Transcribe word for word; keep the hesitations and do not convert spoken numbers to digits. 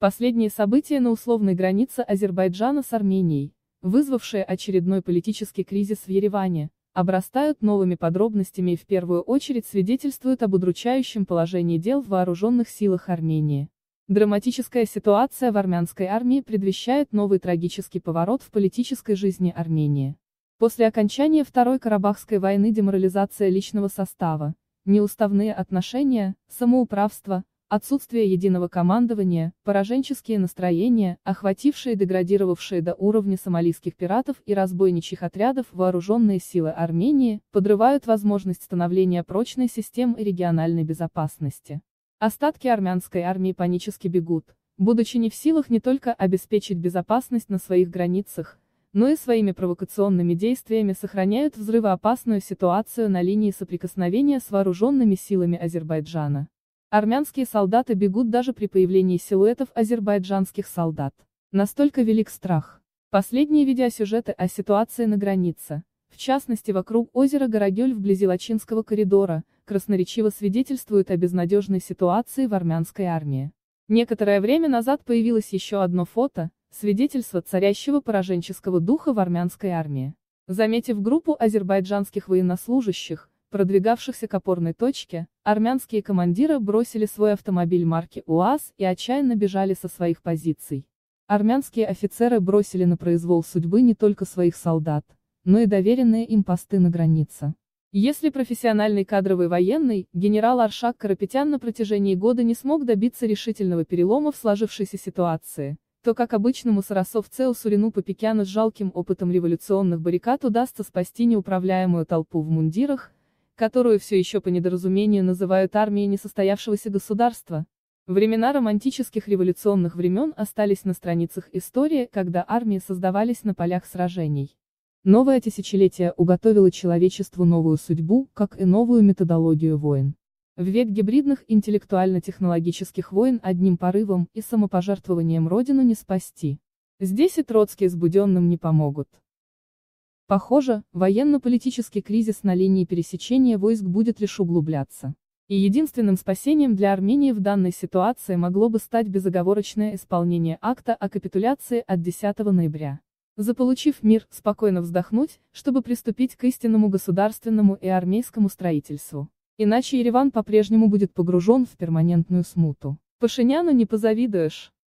Последние события на условной границе Азербайджана с Арменией, вызвавшие очередной политический кризис в Ереване, обрастают новыми подробностями и в первую очередь свидетельствуют об удручающем положении дел в вооруженных силах Армении. Драматическая ситуация в армянской армии предвещает новый трагический поворот в политической жизни Армении. После окончания Второй Карабахской войны деморализация личного состава, неуставные отношения, самоуправство, отсутствие единого командования, пораженческие настроения, охватившие и деградировавшие до уровня сомалийских пиратов и разбойничьих отрядов вооруженные силы Армении, подрывают возможность становления прочной системы региональной безопасности. Остатки армянской армии панически бегут, будучи не в силах не только обеспечить безопасность на своих границах, но и своими провокационными действиями сохраняют взрывоопасную ситуацию на линии соприкосновения с вооруженными силами Азербайджана. Армянские солдаты бегут даже при появлении силуэтов азербайджанских солдат. Настолько велик страх. Последние видеосюжеты о ситуации на границе, в частности вокруг озера Гарагёль вблизи Лачинского коридора, красноречиво свидетельствуют о безнадежной ситуации в армянской армии. Некоторое время назад появилось еще одно фото, свидетельство царящего пораженческого духа в армянской армии. Заметив группу азербайджанских военнослужащих, продвигавшихся к опорной точке, армянские командиры бросили свой автомобиль марки УАЗ и отчаянно бежали со своих позиций. Армянские офицеры бросили на произвол судьбы не только своих солдат, но и доверенные им посты на границе. Если профессиональный кадровый военный, генерал Аршак Карапетян на протяжении года не смог добиться решительного перелома в сложившейся ситуации, то как обычному сарасовцу Сурину Попекяну с жалким опытом революционных баррикад удастся спасти неуправляемую толпу в мундирах, которую все еще по недоразумению называют армией несостоявшегося государства. Времена романтических революционных времен остались на страницах истории, когда армии создавались на полях сражений. Новое тысячелетие уготовило человечеству новую судьбу, как и новую методологию войн. В век гибридных интеллектуально-технологических войн одним порывом и самопожертвованием родину не спасти. Здесь и Троцкий с Буденным не помогут. Похоже, военно-политический кризис на линии пересечения войск будет лишь углубляться. И единственным спасением для Армении в данной ситуации могло бы стать безоговорочное исполнение акта о капитуляции от десятого ноября. Заполучив мир, спокойно вздохнуть, чтобы приступить к истинному государственному и армейскому строительству. Иначе Ереван по-прежнему будет погружен в перманентную смуту. Пашиняну не позавидуешь.